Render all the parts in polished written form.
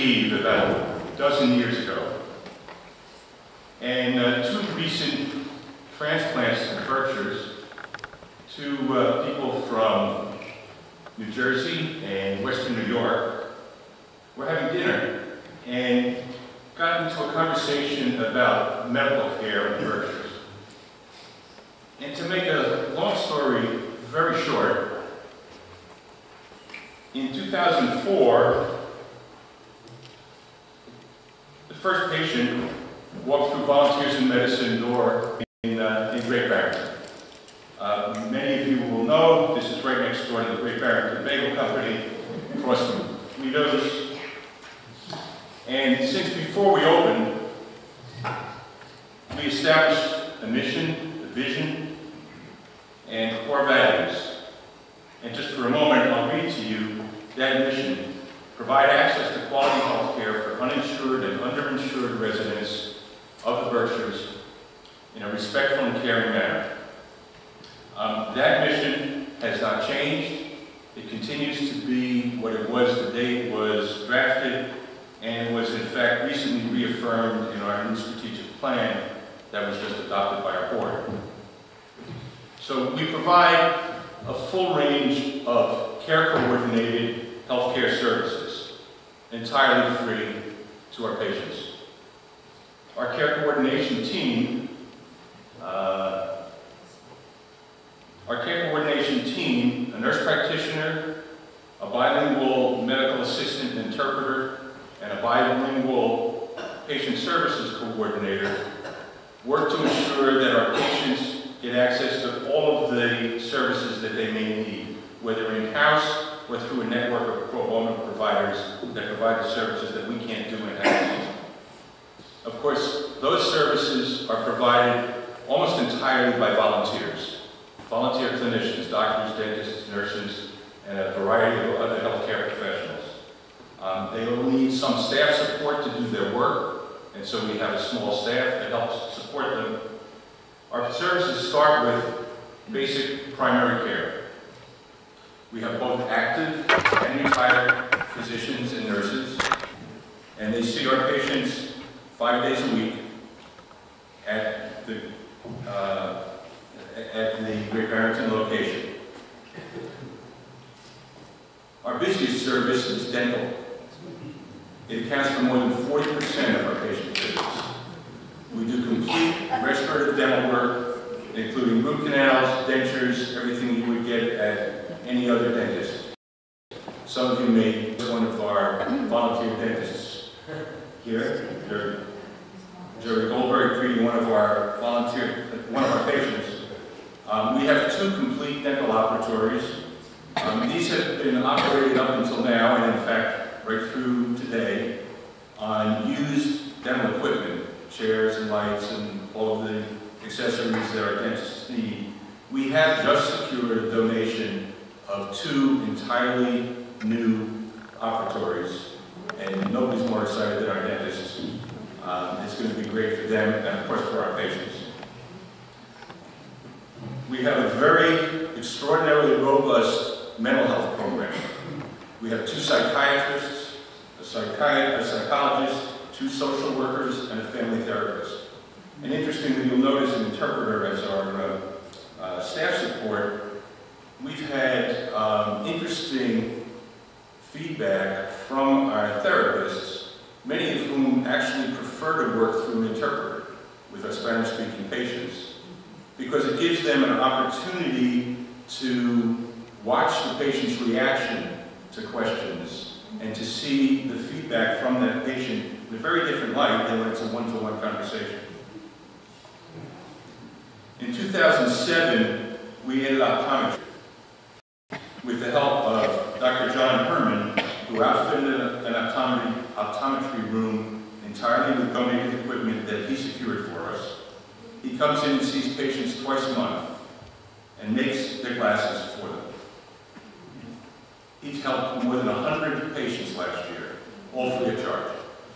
Eve about a dozen years ago. And two recent transplants to Berkshires, two people from New Jersey and Western New York, were having dinner and got into a conversation about medical care in Berkshires. And to make a long story very short, in 2004, the first patient walked through Volunteers in Medicine door in Great Barrington. Many of you will know this is right next door to the Great Barrington Bagel Company, across from Guido's. And since before we opened, we established a mission, a vision, and core values. And just for a moment, I'll read to you that mission: provide access to quality health care for uninsured and underinsured residents of the Berkshires in a respectful and caring manner. That mission has not changed. It continues to be what it was the day it was drafted, and was in fact recently reaffirmed in our new strategic plan that was just adopted by our board. So we provide a full range of care-coordinated healthcare services, entirely free to our patients. Our care coordination team, a nurse practitioner, a bilingual medical assistant and interpreter, and a bilingual patient services coordinator, work to ensure that our patients get access to all of the services that they may need, whether in-house or through a network of pro bono providers that provide the services that we can't do in-house. Of course, those services are provided almost entirely by volunteers. Volunteer clinicians, doctors, dentists, nurses, and a variety of other healthcare professionals. They will need some staff support to do their work, and so we have a small staff that helps support them. Our services start with basic primary care. We have both active and retired physicians and nurses, and they see our patients 5 days a week at the Great Barrington location. Our busiest service is dental. It accounts for more than 40% of our patient visits. We do complete restorative dental work, including root canals, dentures, everything you would get at any other dentist. Some of you may know one of our volunteer dentists here, Jerry Goldberg, treating one of our patients. We have two complete dental operatories. These have been operated up until now, and in fact, right through today, on used dental equipment, chairs and lights and all of the accessories that our dentists need. We have just secured a donation of two entirely new operatories, and nobody's more excited than our dentists. It's going to be great for them and of course for our patients. We have a very extraordinarily robust mental health program. We have two psychiatrists, a psychologist, two social workers, and a family therapist. And interestingly, you'll notice an interpreter as our staff support. We've had interesting feedback from our therapists, many of whom actually prefer to work through an interpreter with our Spanish-speaking patients, because it gives them an opportunity to watch the patient's reaction to questions and to see the feedback from that patient in a very different light than when it's a one-to-one conversation. In 2007, we added optometry with the help of Dr. John Herman, who outfitted an optometry room entirely with donated equipment that he secured for us. He comes in and sees patients twice a month and makes their glasses for them. He's helped more than 100 patients last year, all free of charge.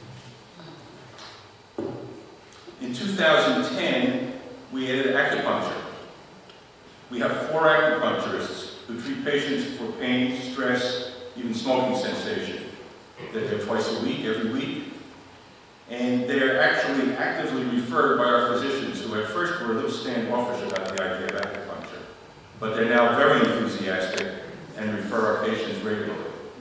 In 2010, we added acupuncture. We have 4 acupuncturists who treat patients for pain, stress, even smoking sensation. They're there twice a week, every week. And they're actually actively referred by our physicians, who at first were a little standoffish about the idea of acupuncture. But they're now very enthusiastic and refer our patients regularly.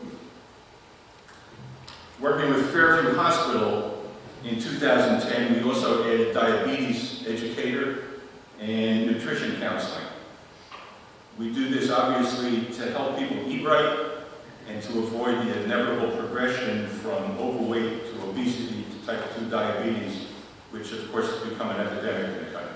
Working with Fairview Hospital in 2010, we also added diabetes educator and nutrition counseling. We do this obviously to help people eat right and to avoid the inevitable progression from overweight to obesity to type 2 diabetes, which of course has become an epidemic in the country.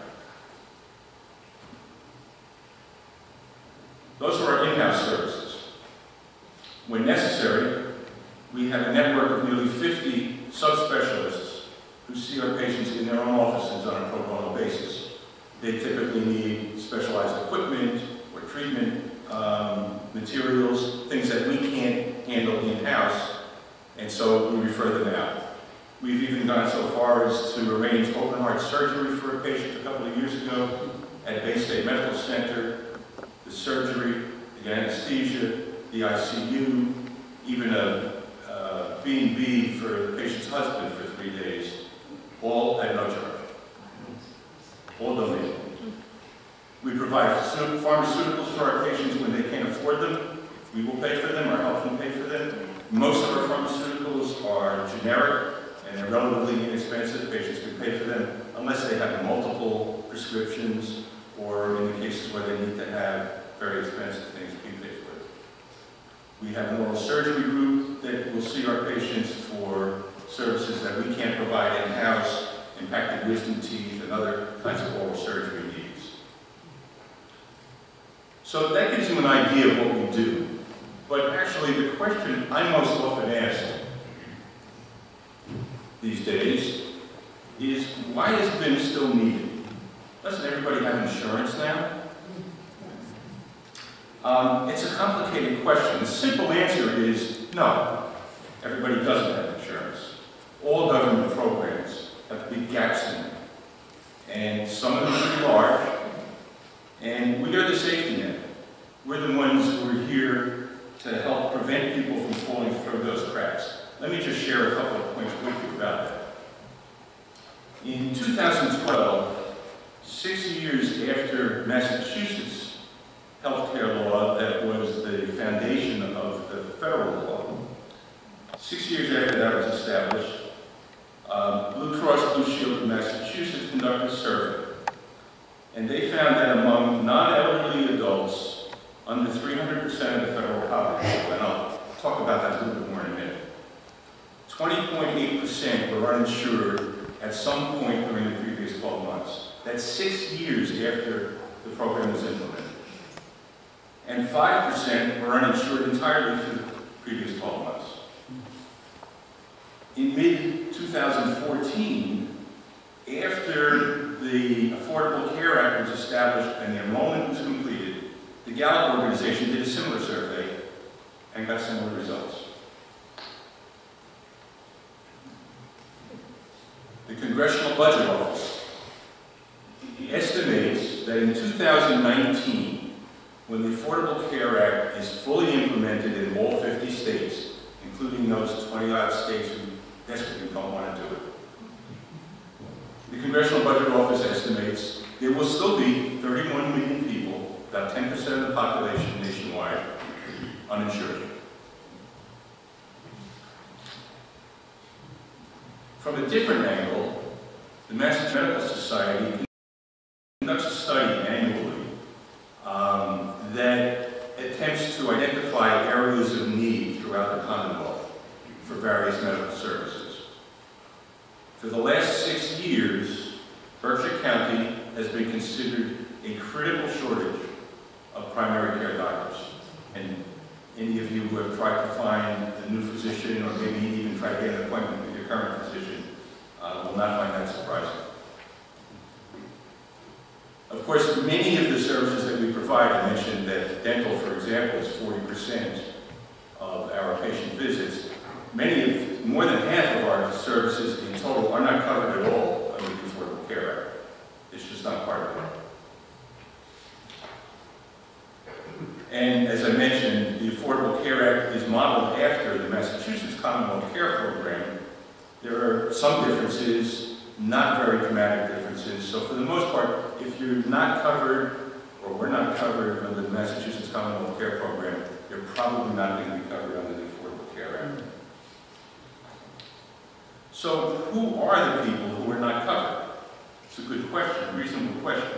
Those are our in-house services. When necessary, we have a network of nearly 50 subspecialists who see our patients in their own offices on a pro bono basis. They typically need specialized equipment or treatment materials, things that we can't handle in-house, and so we refer them out. We've even gone so far as to arrange open heart surgery for a patient a couple of years ago at Bay State Medical Center, the surgery, the anesthesia, the ICU, even a B&B for the patient's husband for 3 days, all at no charge, all donated. We provide pharmaceuticals for our patients when they can't afford them. We will pay for them or help them pay for them. Most of our pharmaceuticals are generic and they're relatively inexpensive. Patients can pay for them unless they have multiple prescriptions or in the cases where they need to have very expensive things, we pay for it. We have an oral surgery group that will see our patients for services that we can't provide in-house, impacted wisdom teeth and other kinds of oral surgery needs. So that gives you an idea of what we do. But actually the question I'm most often asked these days is, why is BIM still needed? Doesn't everybody have insurance now? It's a complicated question. The simple answer is no. Everybody doesn't have insurance. All government programs have big gaps in them. And some of them are large, and we are the safety net. We're the ones who are here to help prevent people from falling through those cracks. Let me just share a couple of points with you about that. In 2012, 6 years after Massachusetts healthcare law that was the foundation of the federal law, 6 years after that was established, Blue Cross Blue Shield of Massachusetts conducted a survey. And they found that among non-elderly adults, under 300% of the federal population, and I'll talk about that a little bit more in a minute, 20.8% were uninsured at some point during the previous 12 months. That's 6 years after the program was implemented. And 5% were uninsured entirely for the previous 12 months. In mid-2014, after the Affordable Care Act was established and the enrollment was completed, the Gallup organization did a similar survey and got similar results. The Congressional Budget Office estimates that in 2019, when the Affordable Care Act is fully implemented in all 50 states, including those 20-odd states who desperately don't want to do it, the Congressional Budget Office estimates there will still be 31 million people, about 10% of the population nationwide, uninsured. From a different angle, the Massachusetts Medical Society conducts a study annually that attempts to identify areas of need throughout the Commonwealth for various medical services. For the last 6 years, Berkshire County has been considered a critical shortage of primary care doctors. And any of you who have tried to find a new physician or maybe even tried to get an appointment with your current physician will not find that surprising. Of course, many of the services that we provide, I mentioned that dental, for example, is 40% of our patient visits. More than half of our services in total are not covered at all under the Affordable Care Act. It's just not part of it. And as I mentioned, the Affordable Care Act is modeled after the Massachusetts Commonwealth some differences, not very dramatic differences. So for the most part, if you're not covered, or we're not covered under the Massachusetts Commonwealth Care Program, you're probably not going to be covered under the Affordable Care Act. So who are the people who are not covered? It's a good question, a reasonable question.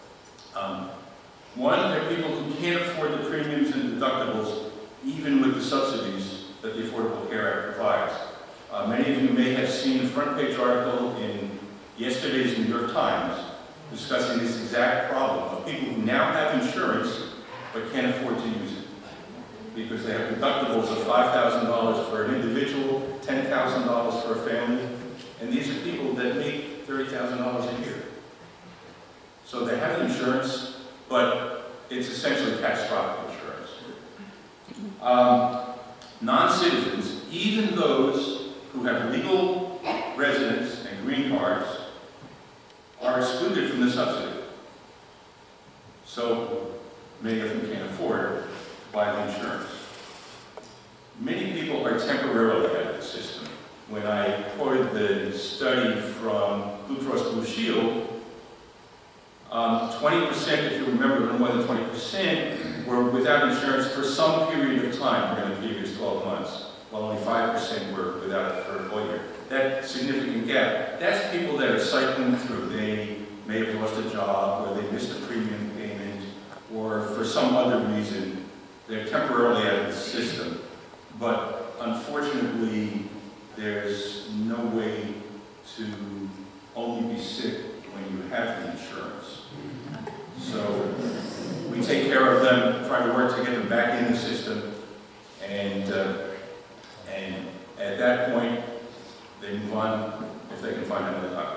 One, there are people who can't afford the premiums and deductibles, even with the subsidies that the Affordable Care Act provides. Many of you may have seen a front page article in yesterday's New York Times discussing this exact problem of people who now have insurance but can't afford to use it because they have deductibles of $5,000 for an individual, $10,000 for a family, and these are people that make $30,000 a year. So they have insurance, but it's essentially catastrophic insurance. Non-citizens, even those who have legal residence and green cards, are excluded from the subsidy. So many of them can't afford to buy the insurance. Many people are temporarily out of the system. When I quoted the study from Blue Cross Blue Shield, 20%, if you remember, a little more than 20% were without insurance for some period of time during the previous 12 months, while only 5% were without it for a whole year. That significant gap, that's people that are cycling through. They may have lost a job, or they missed a premium payment, or for some other reason, they're temporarily out of the system. But unfortunately, there's no way to only be sick when you have the insurance. So we take care of them, try to work to get them back in the system, and at that point, they move on if they can find another doctor.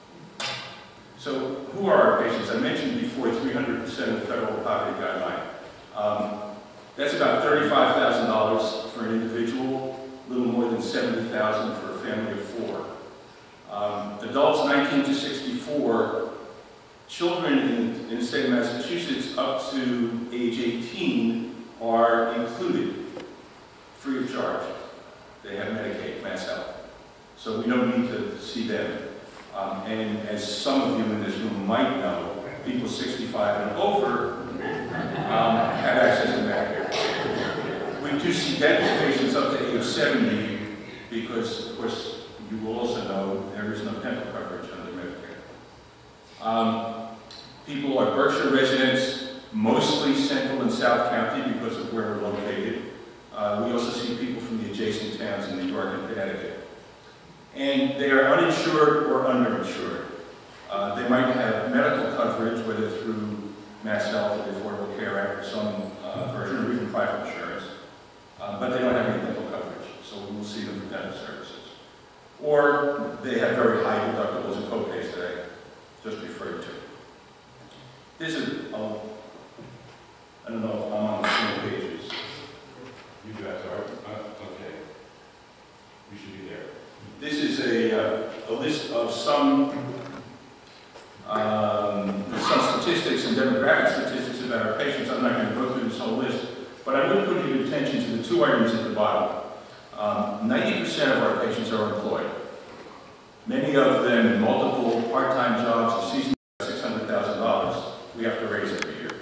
So who are our patients? I mentioned before 300% of the federal poverty guideline. That's about $35,000 for an individual, a little more than $70,000 for a family of 4. Adults 19 to 64, children in the state of Massachusetts up to age 18 are included free of charge. They have Medicaid, Mass Health. So we don't need to see them. And as some of you in this room might know, people 65 and over have access to Medicare. We do see dental patients up to age 70 because, of course, you will also know there is no dental coverage under Medicare. People are Berkshire residents, mostly Central and South County because of where we're located. We also see people from the adjacent towns in New York and Connecticut. And they are uninsured or underinsured. They might have medical coverage, whether through Mass Health or the Affordable Care Act or some version, or even private insurance, but they don't have any dental coverage, so we will see them for dental services. Or they have very high deductibles and co-pays that I just referred to. This is, I don't know if I'm on the same pages. You guys are? Okay. We should be there. This is a list of some statistics and demographic statistics about our patients. I'm not going to go through this whole list, but I would put your attention to the 2 items at the bottom. 90% of our patients are employed. Many of them in multiple part-time jobs, a season $600,000 we have to raise every year.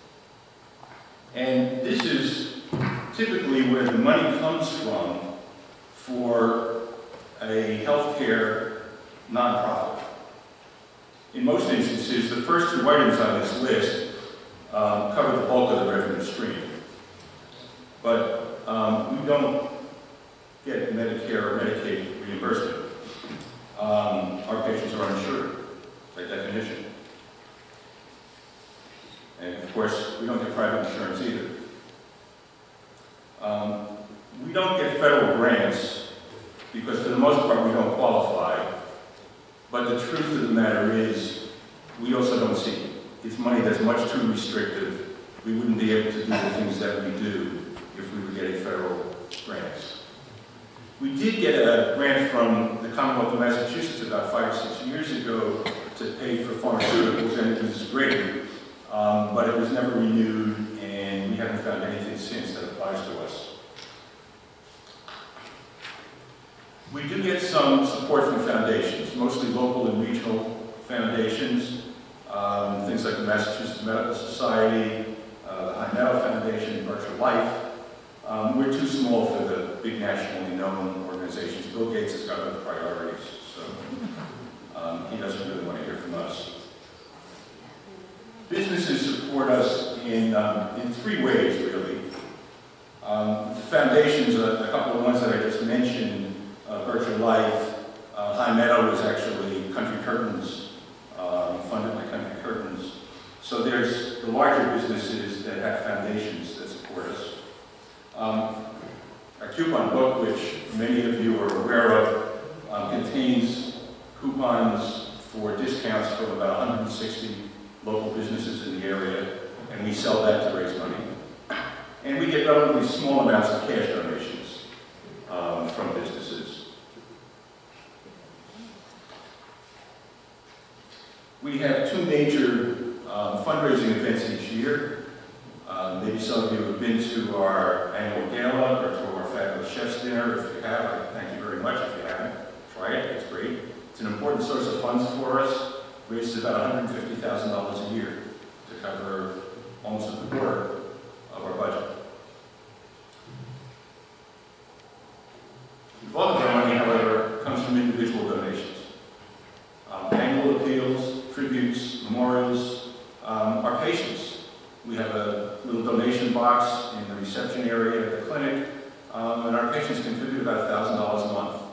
And this is typically where the money comes from for a healthcare nonprofit. In most instances, the first 2 items on this list cover the bulk of the revenue stream. But we don't get Medicare or Medicaid reimbursement. Our patients are uninsured, by definition. And of course, we don't get private insurance either. We don't get federal grants because for the most part we don't qualify. But the truth of the matter is, we also don't see it. It's money that's much too restrictive. We wouldn't be able to do the things that we do if we were getting federal grants. We did get a grant from the Commonwealth of Massachusetts about 5 or 6 years ago to pay for pharmaceuticals, and it was great, but it was never renewed, and we haven't found anything since that applies to us. We do get some support from foundations, mostly local and regional foundations, things like the Massachusetts Medical Society, the High Meadow Foundation, Berkshire Life. We're too small for the big nationally known organizations. Bill Gates has got other priorities, so he doesn't really want to hear from us. Businesses support us in three ways, really. Foundations, a couple of ones that I just mentioned, Berkshire Life, High Meadow is actually Country Curtains, funded by Country Curtains. So there's the larger businesses that have foundations that support us. Our coupon book, which many of you are aware of, contains coupons for discounts from about 160 local businesses in the area, and we sell that to raise money. And we get relatively small amounts of cash donations from businesses. We have two major fundraising events each year. Maybe some of you have been to our annual gala or to our fabulous chef's dinner. If you have, I thank you very much. If you haven't, try it. It's great. It's an important source of funds for us. Raises about $150,000 a year to cover almost a quarter of our budget. The bulk of our money, however, comes from individual donations. Annual appeals, tributes, memorials, our patients. We have a little donation box in the reception area at the clinic, and our patients contribute about $1,000 a month,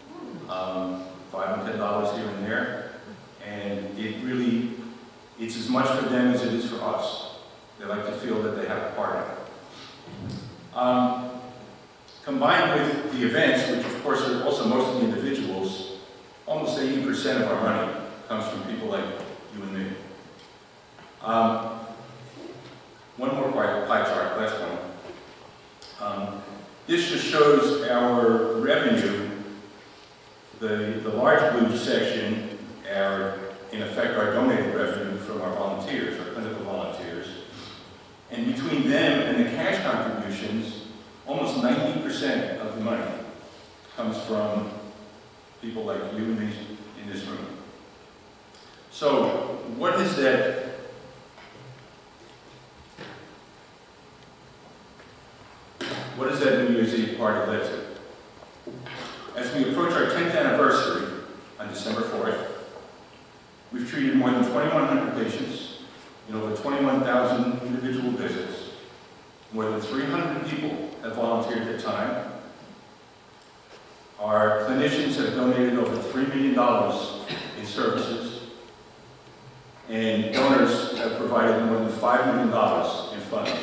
$5 and $10 here and there, and it's as much for them as it is for us. They like to feel that they have a part in it. Combined with the events, which of course are also mostly individuals, almost 80% of our money comes from people like you and me. One more pie chart, last one. This just shows our revenue. The large blue section are, in effect, our donated revenue from our volunteers, our clinical volunteers. And between them and the cash contributions, almost 90% of the money comes from people like you and me in this room. So, what is that? What does that New Year's Eve party led to? As we approach our 10th anniversary on December 4th, we've treated more than 2,100 patients in over 21,000 individual visits. More than 300 people have volunteered their time. Our clinicians have donated over $3 million in services, and donors have provided more than $5 million in funds.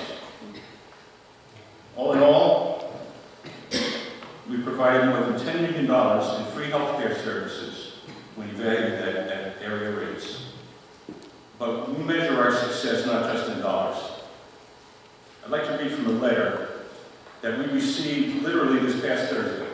All in all, we provided more than $10 million in free healthcare services when evaluated at area rates. But we measure our success not just in dollars. I'd like to read from a letter that we received literally this past Thursday.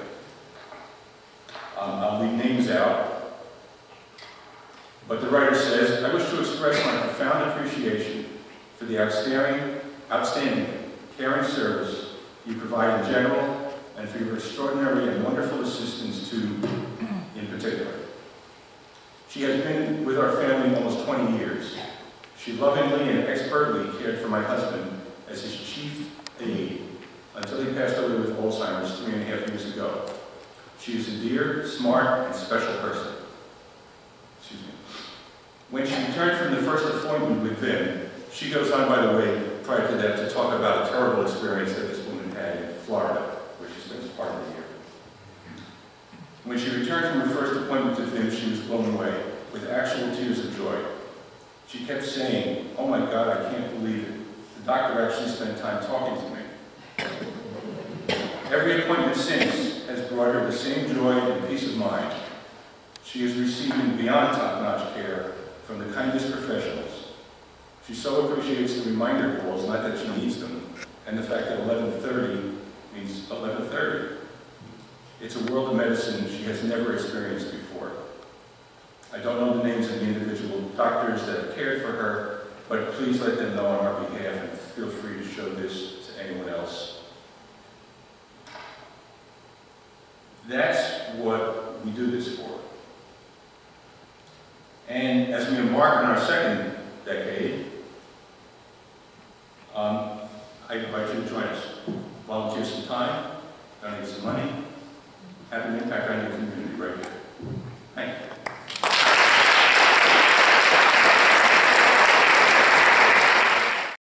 I'll leave names out. But the writer says, I wish to express my profound appreciation for the outstanding caring service you provide in general, and for your extraordinary and wonderful assistance to, in particular. She has been with our family almost 20 years. She lovingly and expertly cared for my husband as his chief aide until he passed away with Alzheimer's 3.5 years ago. She is a dear, smart, and special person. Excuse me. When she returned from the first appointment with them, she goes on, by the way, prior to that, to talk about a terrible experience that this woman had in Florida, where she spends part of the year. When she returned from her first appointment with him, she was blown away with actual tears of joy. She kept saying, "Oh my God, I can't believe it. The doctor actually spent time talking to me." Every appointment since has brought her the same joy and peace of mind. She is receiving beyond top-notch care from the kindest professionals. She so appreciates the reminder calls, not that she needs them, and the fact that 11:30 means 11:30. It's a world of medicine she has never experienced before. I don't know the names of the individual doctors that have cared for her, but please let them know on our behalf, and feel free to show this to anyone else. That's what we do this for. And as we embark on our second decade, I invite you to join us. Volunteer some time, donate some money, have an impact on your community right here.